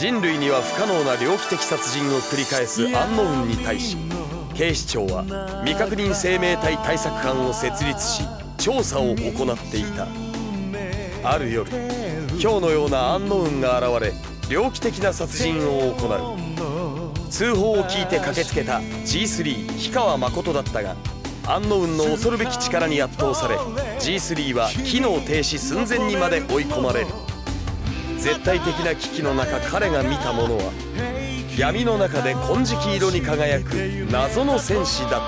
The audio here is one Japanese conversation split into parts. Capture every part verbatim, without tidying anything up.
人類には不可能な猟奇的殺人を繰り返すアンノウンに対し、警視庁は未確認生命体対策班を設立し調査を行っていた。ある夜、ヒョウのようなアンノウンが現れ猟奇的な殺人を行う。通報を聞いて駆けつけた ジースリー 氷川誠だったが、アンノウンの恐るべき力に圧倒され ジースリー は機能停止寸前にまで追い込まれる。絶対的な危機の中、彼が見たものは闇の中で金色色に輝く謎の戦士だった。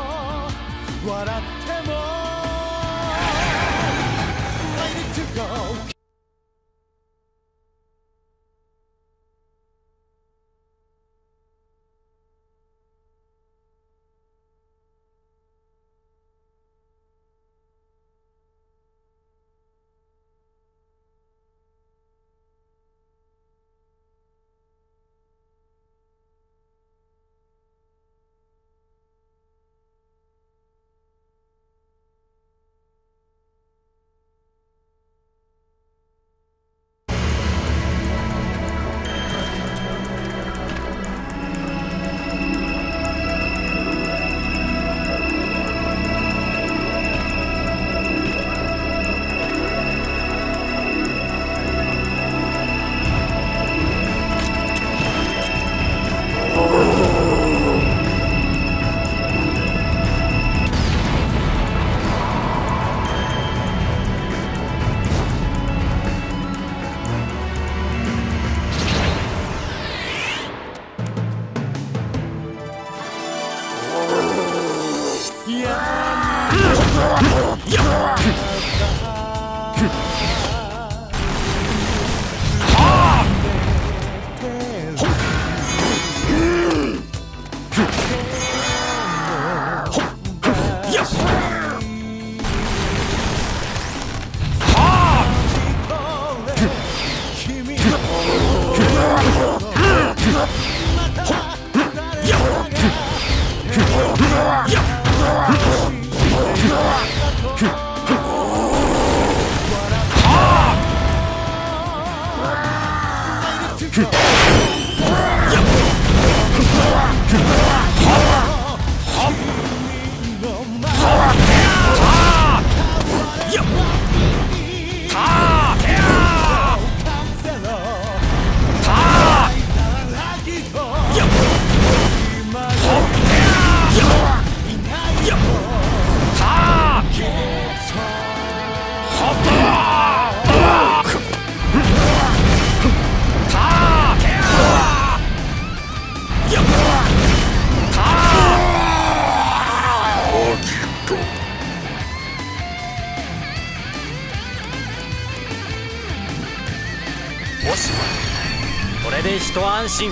よし、これで一安心。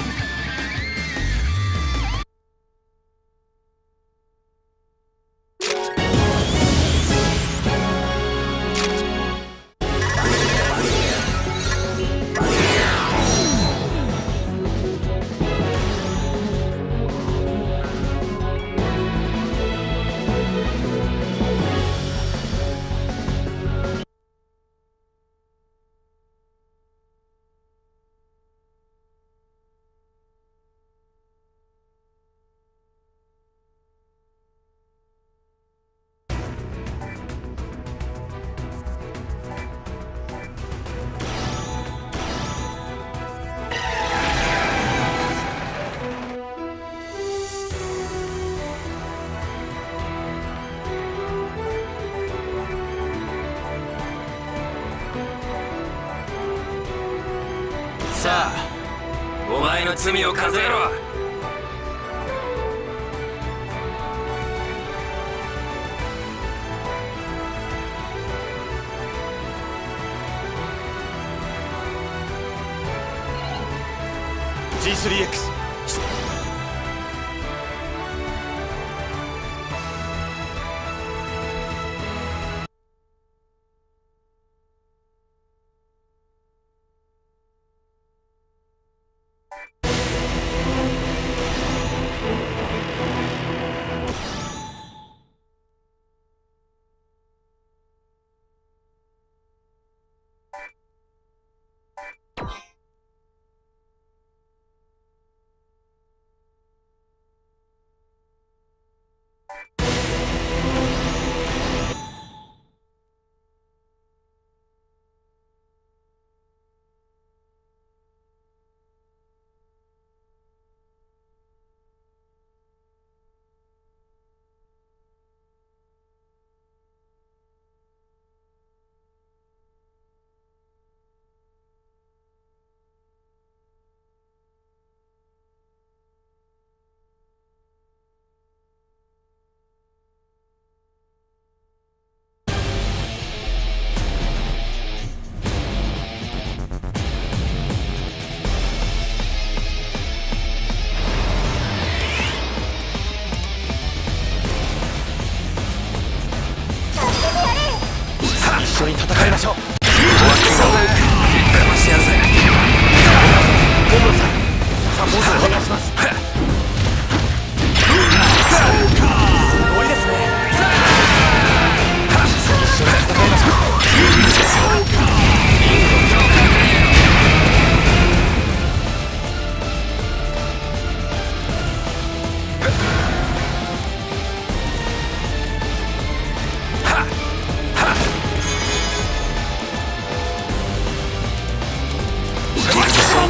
さあ、お前の罪を数えろ。 ジースリーエックスあ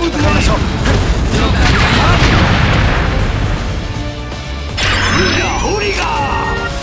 戦いましょう。 トリガー。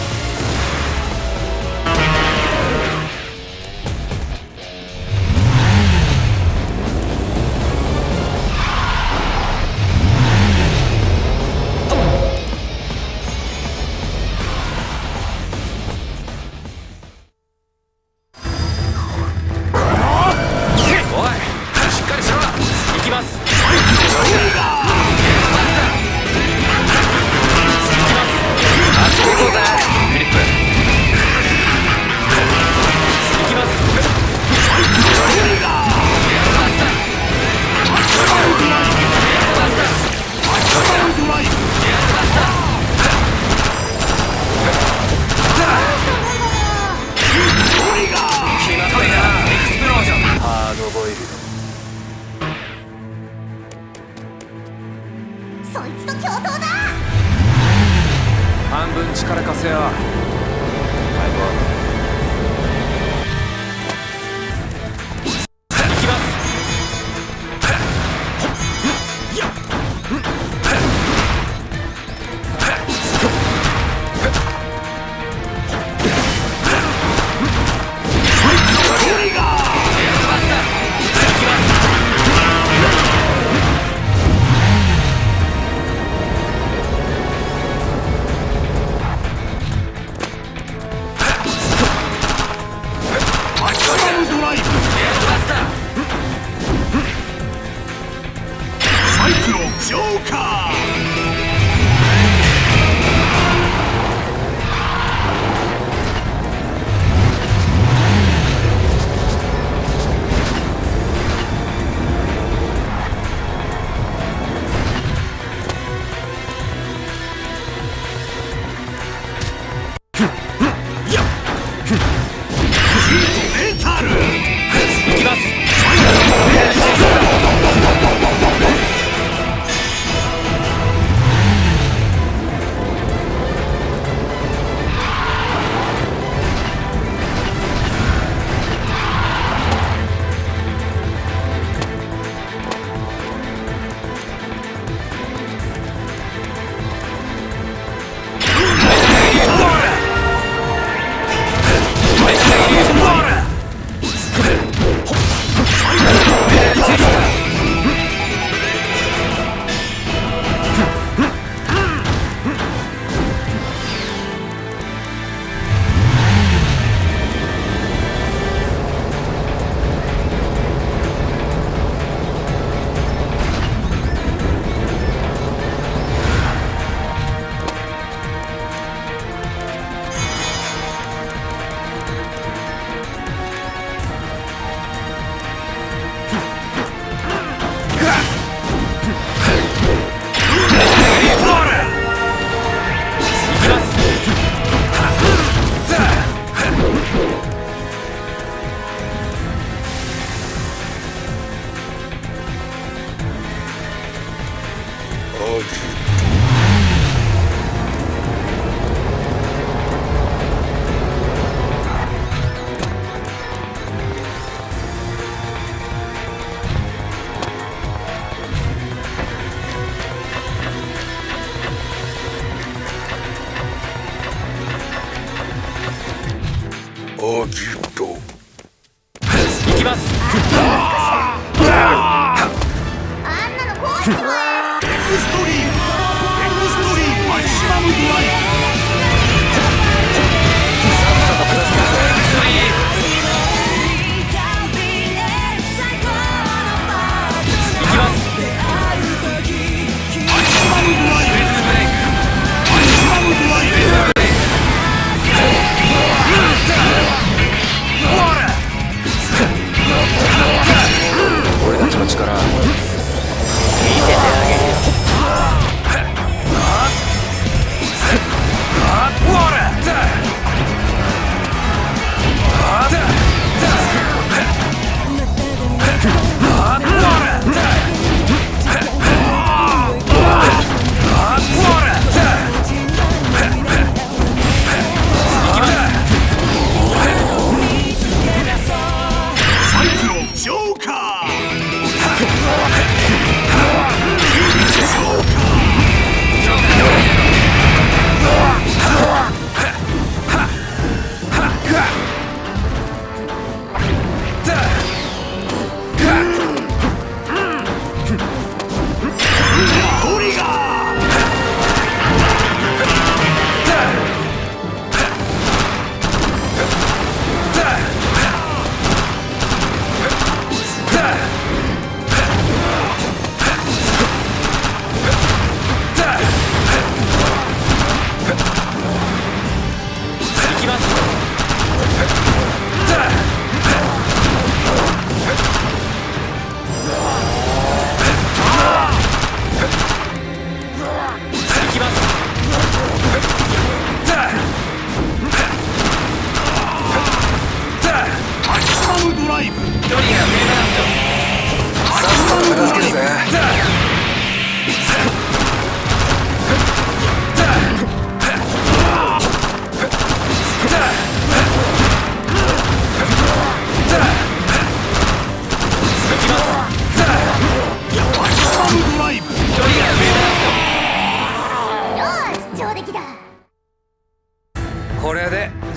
そいつと共闘だ。 半分力貸せよ。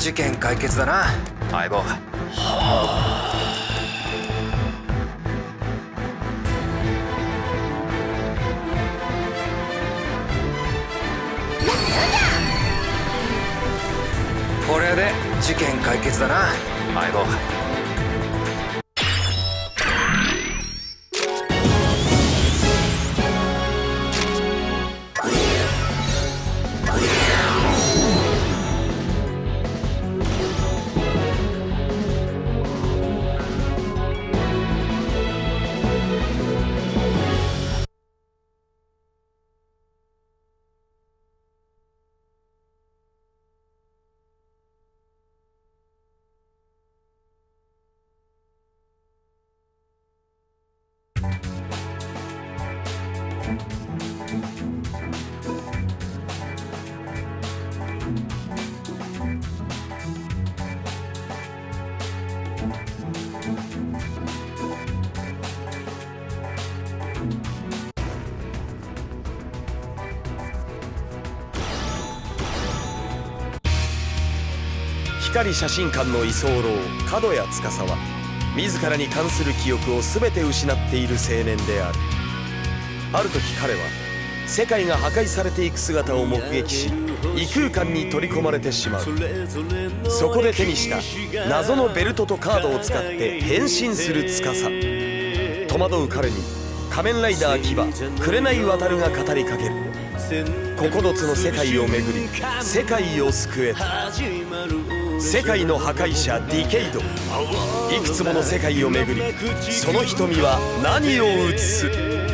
事件解決だな相棒。これで事件解決だな相棒。 光写真館の居候角谷司は自らに関する記憶を全て失っている青年である。ある時彼は世界が破壊されていく姿を目撃し異空間に取り込まれてしまう。そこで手にした謎のベルトとカードを使って変身する司。戸惑う彼に仮面ライダー牙紅渡が語りかける。ここのつの世界を巡り世界を救えた。世界の破壊者ディケイド。いくつもの世界を巡りその瞳は何を映す。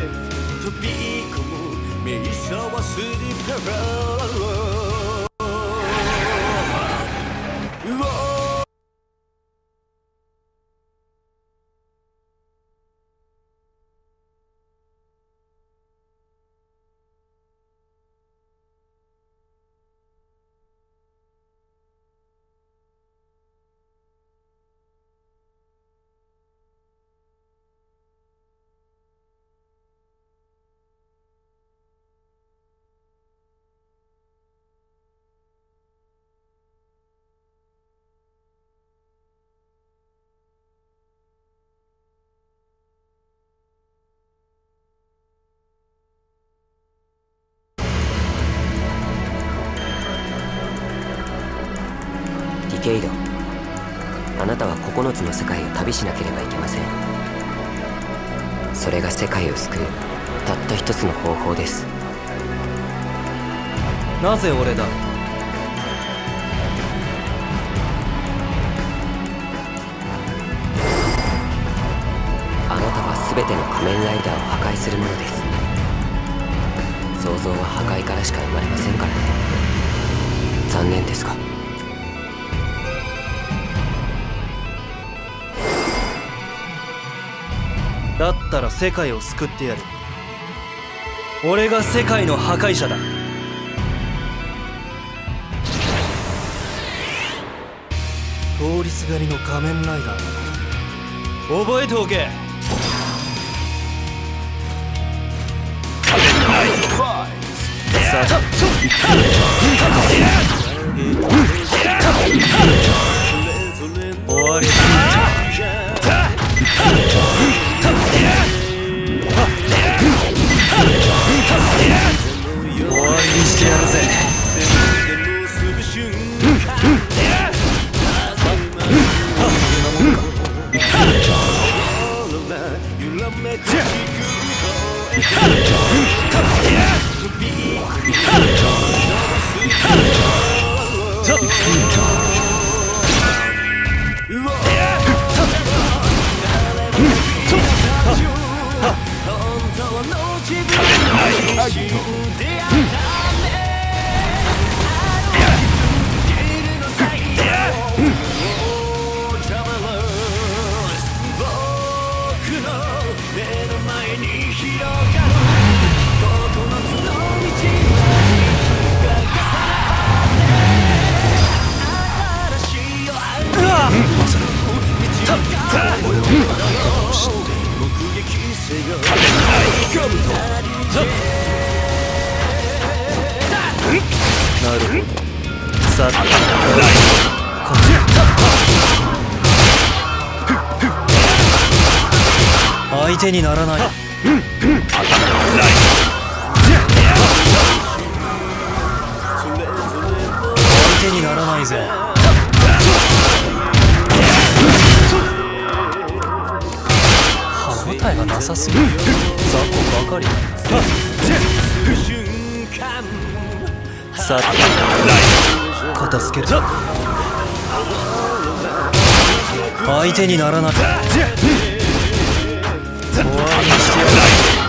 ディケイド、あなたはここのつの世界を旅しなければいけません。それが世界を救うたった一つの方法です。 なぜ俺だ？ あなたは全ての仮面ライダーを破壊するものです。想像は破壊からしか生まれませんからね。残念ですが。 だったら世界を救ってやる。俺が世界の破壊者だ。通りすがりの仮面ライダー、覚えておけ。さあ終わりだ。終わりにしてやるぜ。なるほど。さあ相手にならない。相手にならないぜ。歯応えがなさすぎる。雑魚ばかりだ。さて片付ける。相手にならない。終わりにしてやる。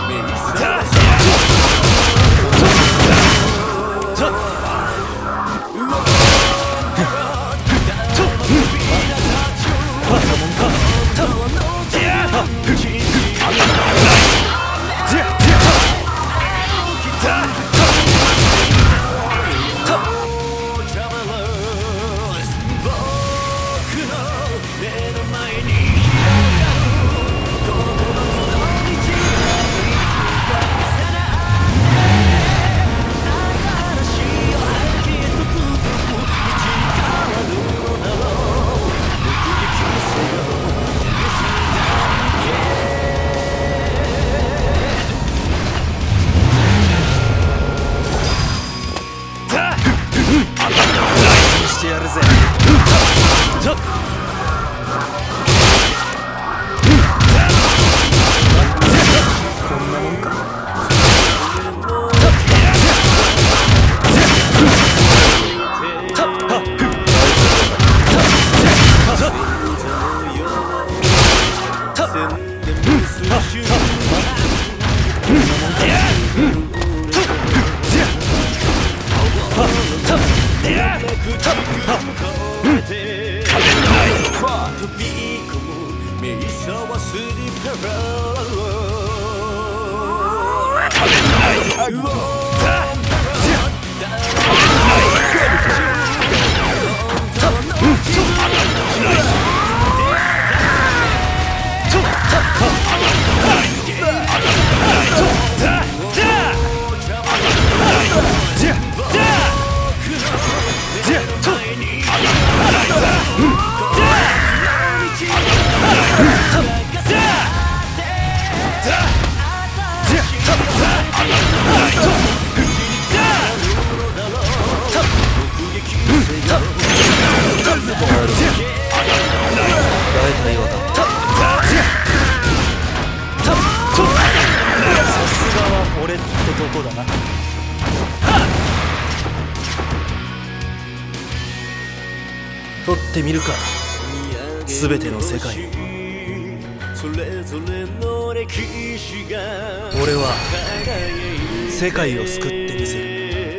取ってみるか、すべての世界を。俺は世界を救ってみせる。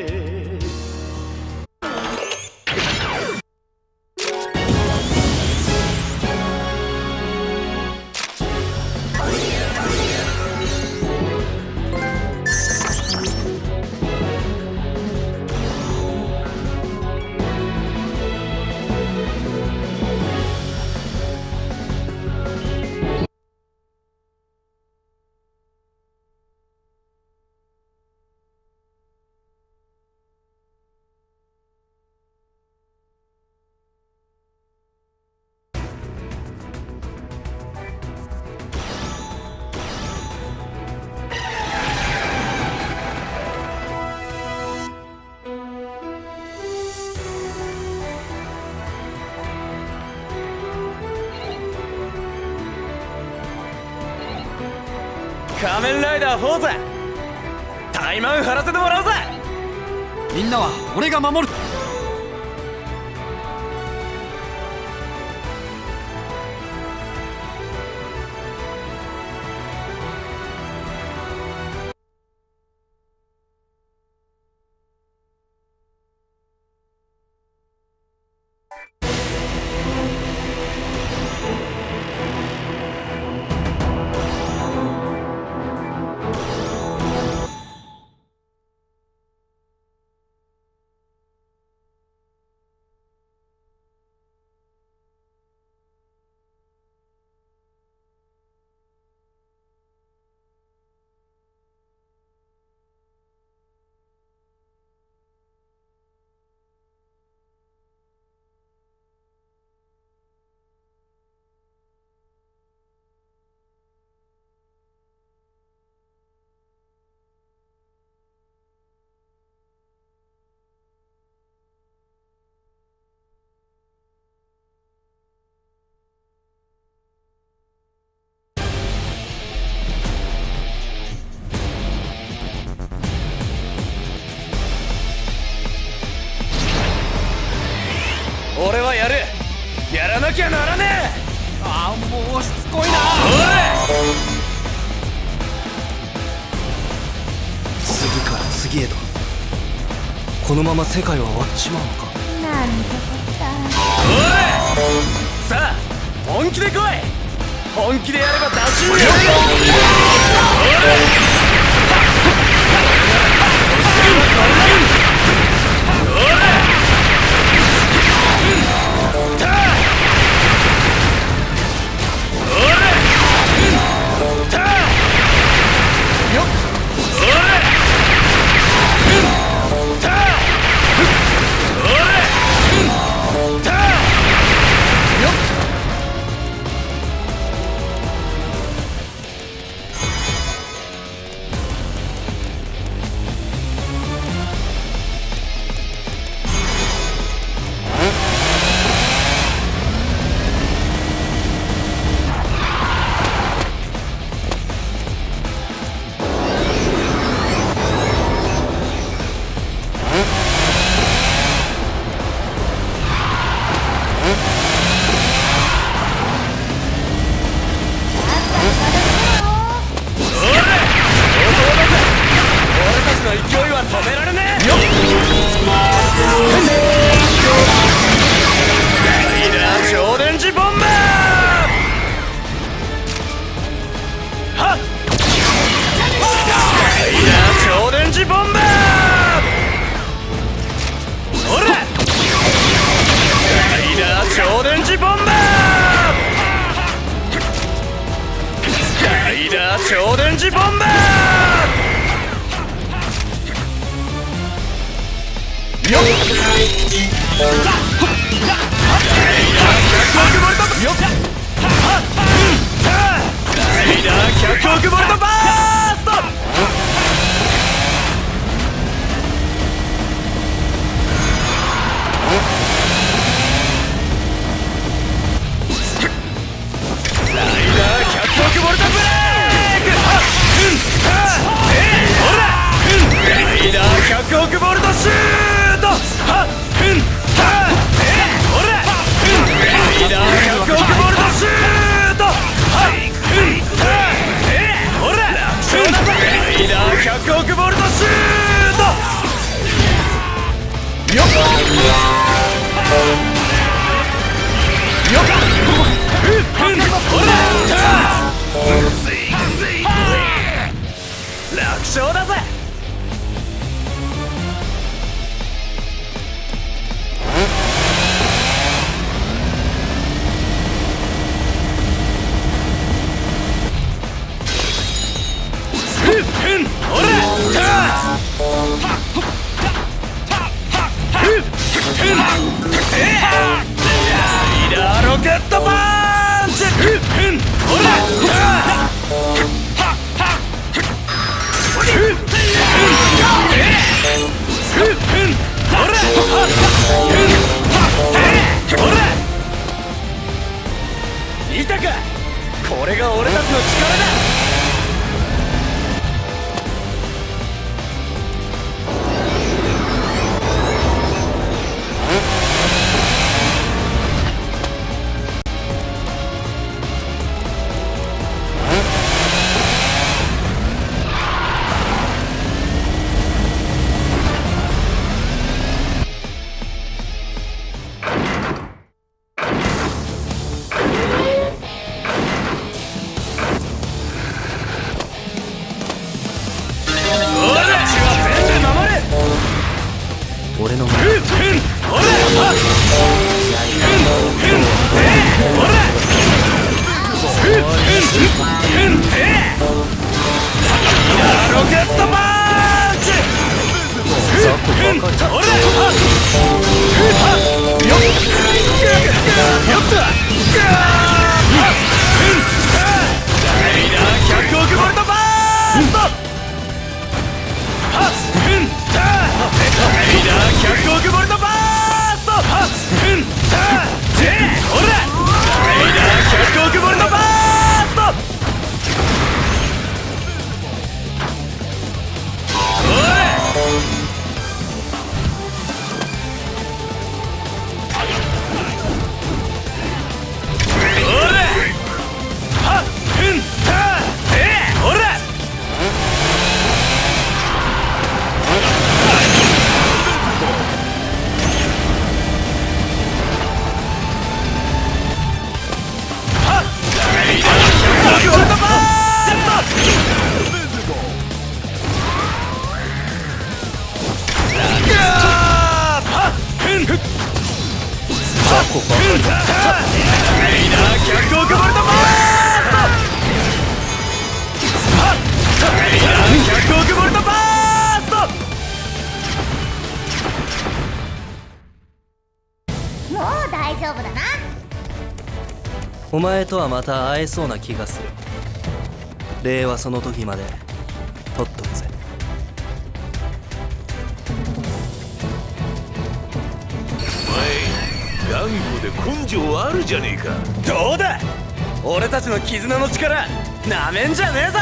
仮面ライダーフォーゼ、タイマン張らせてもらうぜ。 みんなは俺が守る。 なきゃならねえ。 ああ、もうしつこいな。 次から次へとこのまま世界は終わっちまうのか。 なんてこった。 おい、さあ本気で来い。本気でやれば出し入れるよ。超電磁ボンバー。よっ。よっ。ライダーひゃくおくボルトバースト。ライダーひゃくおくボルトブレーク。ライダーひゃくおくボルトシュート。ライダーひゃくおくボルトシュート。ライダーひゃくおくボルトシュート。よっよっ。楽勝だぜ。ライダーロケットパンチ。見たか、これが俺たちの力だ。俺の前ロケットパンチ。よっと。ライダーひゃくおくボルトバースト。ライダーひゃくおくボルトバースト。ライダーひゃくおくボルトバースト。おい。 お前とはまた会えそうな気がする。礼はその時まで取っとくぜ。 お前頑固で根性あるじゃねえか。 どうだ、俺たちの絆の力なめんじゃねえぞ。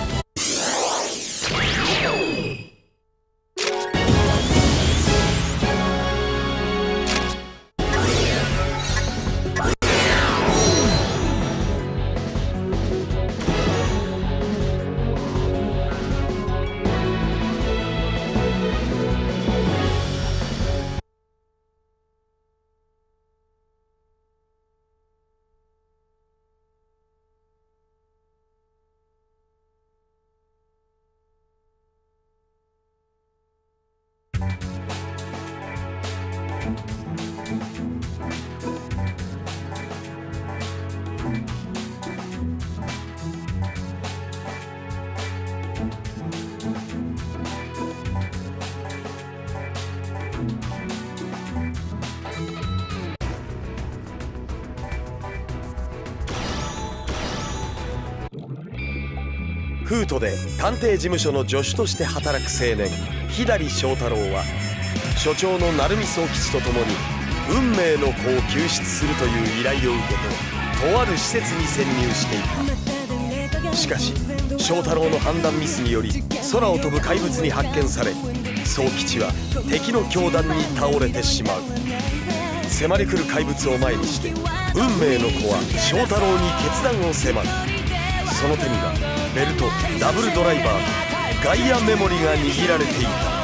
フートで探偵事務所の助手として働く青年左翔太郎は所長の鳴海宗吉と共に運命の子を救出するという依頼を受けてとある施設に潜入していた。しかし翔太郎の判断ミスにより空を飛ぶ怪物に発見され、宗吉は敵の凶弾に倒れてしまう。迫り来る怪物を前にして運命の子は翔太郎に決断を迫る。その手にはベルト、ダブルドライバーとガイアメモリが握られていた。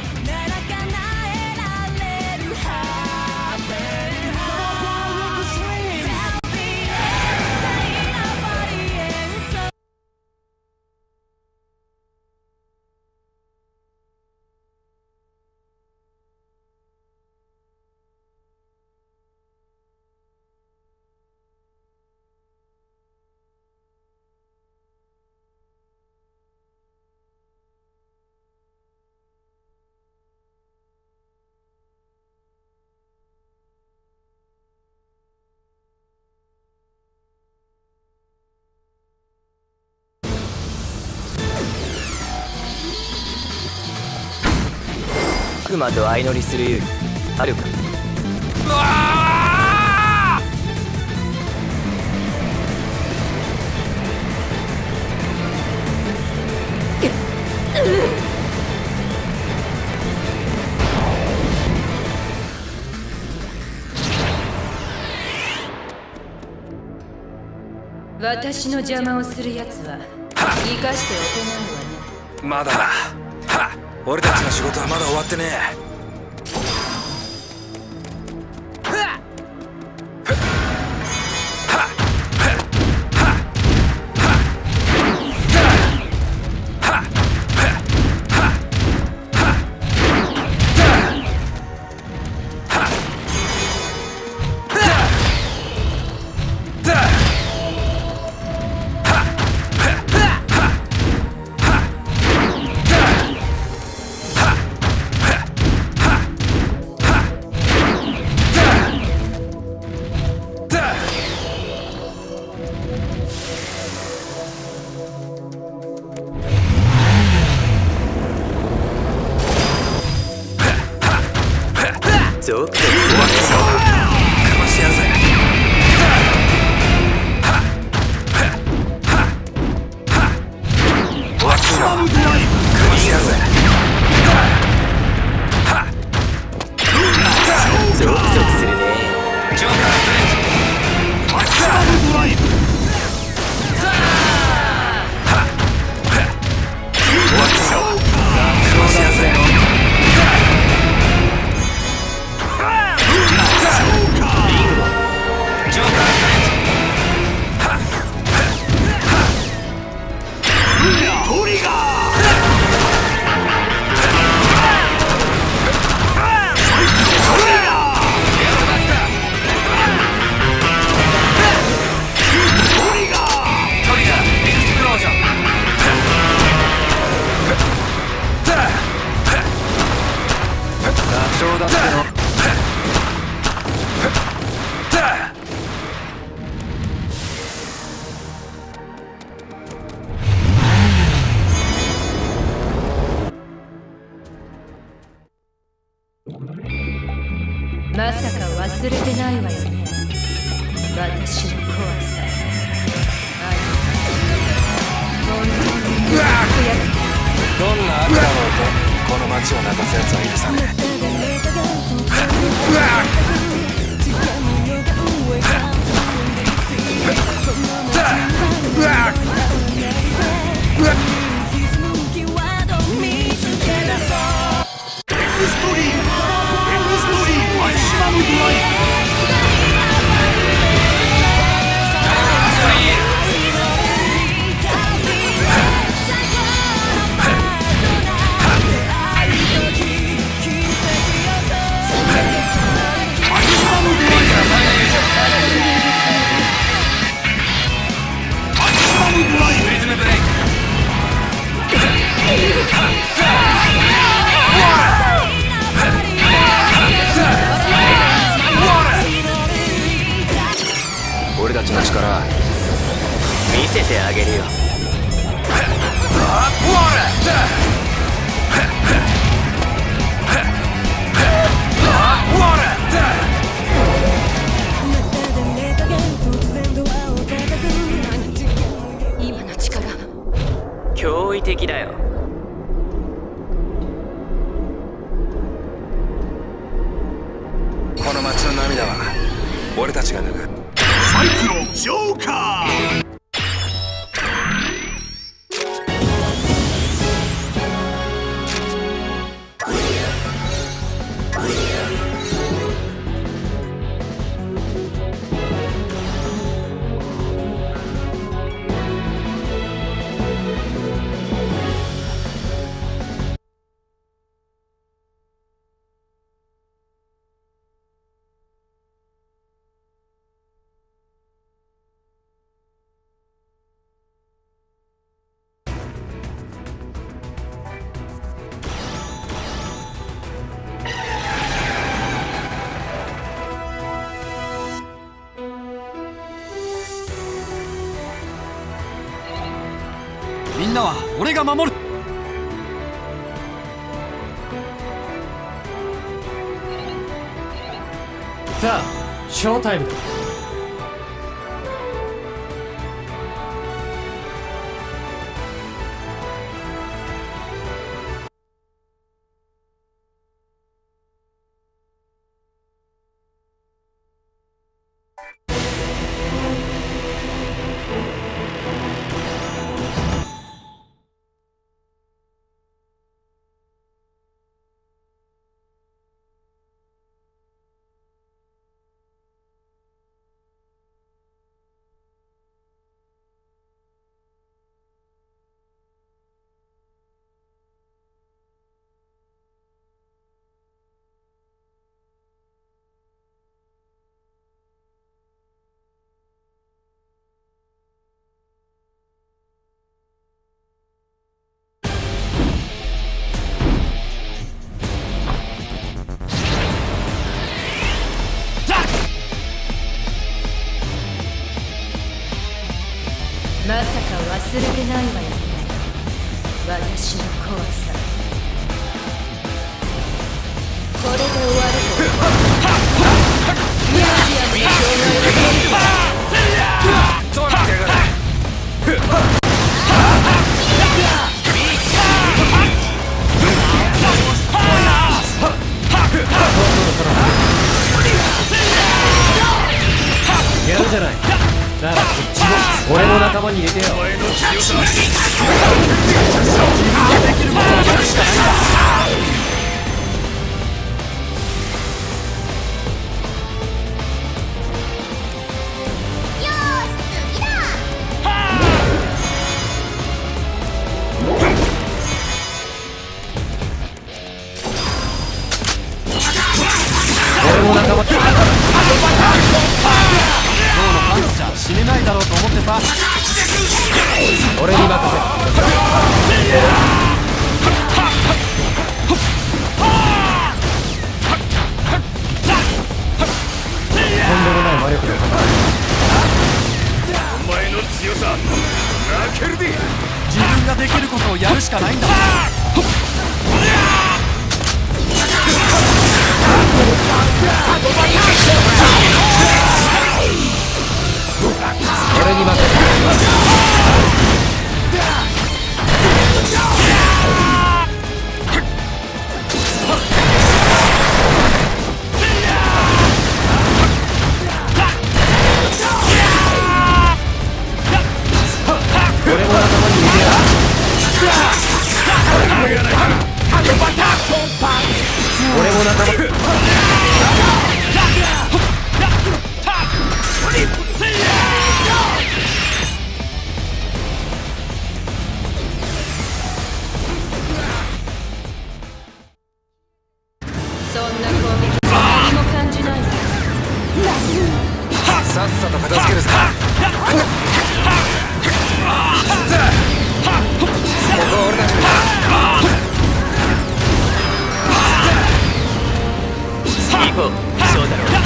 悪魔と相乗りする勇気あるか。 私の邪魔をするやつは生かしておけないわね。 まだだ。はっ、俺たちの仕事はまだ終わってねえ。 マまさか忘れてないわよね、私の怖さ。あなた本当にうわっ、 どんな悪だろうとこの街を泣かす奴は許さねえ。うわっうわっうわっ俺たちの力見せてあげるよ。 今の力驚異的だよ。 この街の涙は俺たちが脱ぐ。 サイクロンジョーカー。 みんなは俺が守る。 さあ、ショータイムだ。 まさか忘れてないわよね、私の怖さ。これで終わるとミュージアムの障害を取る取ってやがれ。 やるじゃない。ならこっちも俺の仲間に入れてよ。 お前の強さ自分ができることをやるしかないんだ。 俺の仲間。 死ねないだろうと思ってさ。 俺に任せ。とんでもない魔力で戦う。 お前の強さ泣けるで。 自分ができることをやるしかないんだ。 俺に任せて。俺の仲間に逃げや。俺も仲間。 そんな攻撃何も感じないわ。 さっさと片付けるぞ。ここは俺たちだ。 行こう。そうだろう。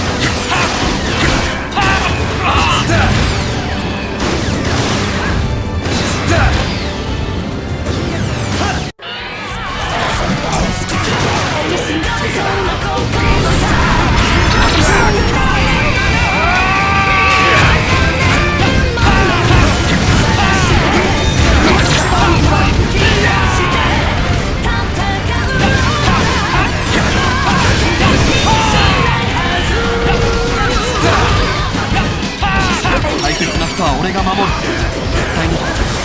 大切な人は俺が守る。絶対に。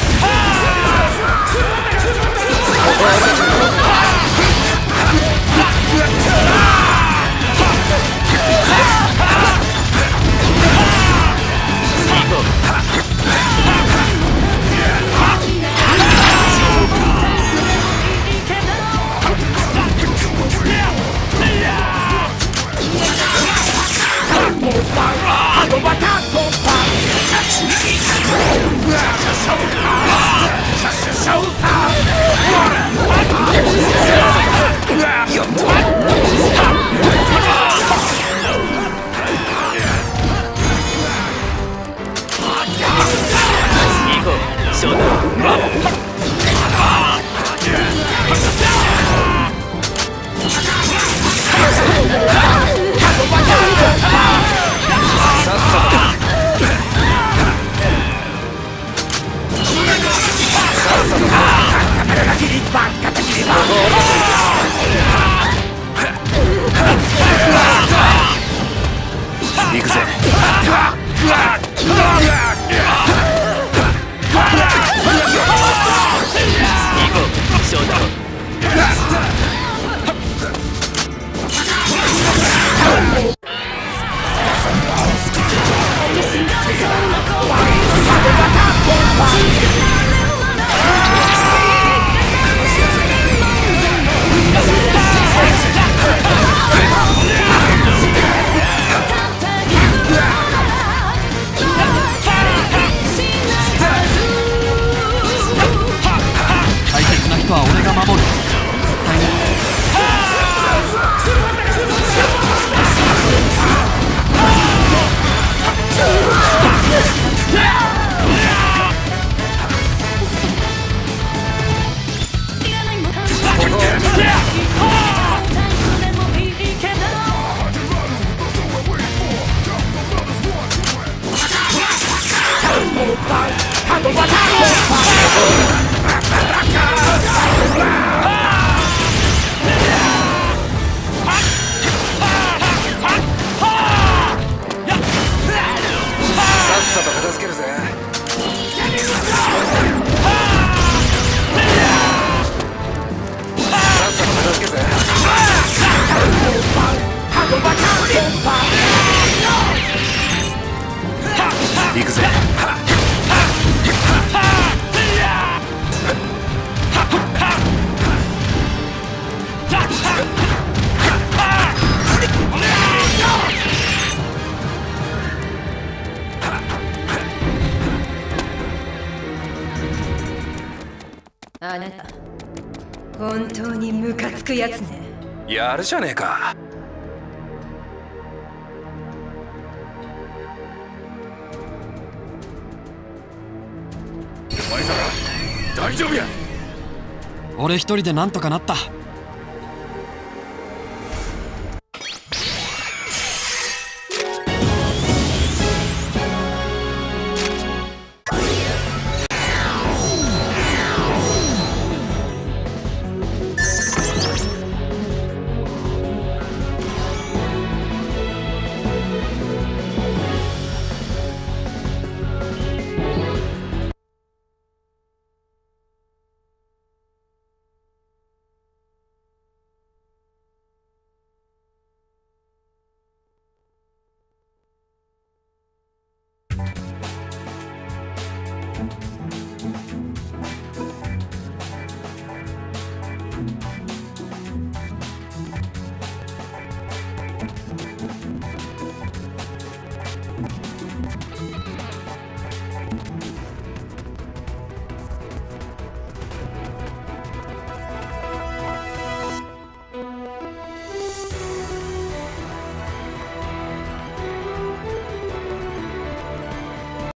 行くぜ。 大切な人は俺が守る。絶対に。 さっさと片付けるぜ。さっさと片付けぜ。行くぜ。 あなた本当にムカつくやつね。 やるじゃねえか。お前なら大丈夫や。 俺一人でなんとかなった。